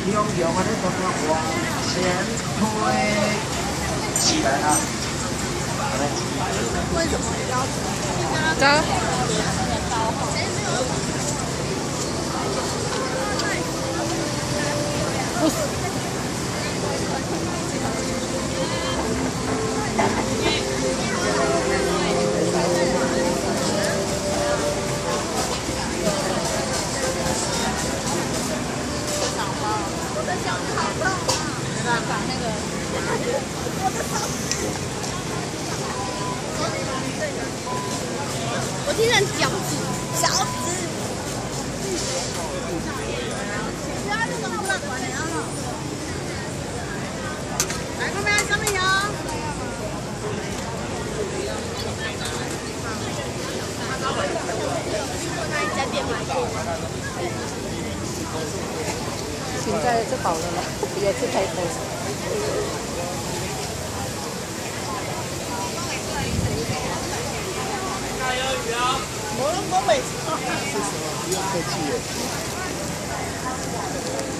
用我的动作往前推，起来啊！ 为什么要走。 我听成饺子，饺子。来，后面上面有。那一家店买过吗？ 现在就饱了啦，不要吃太多。 我每次。 不用客气耶。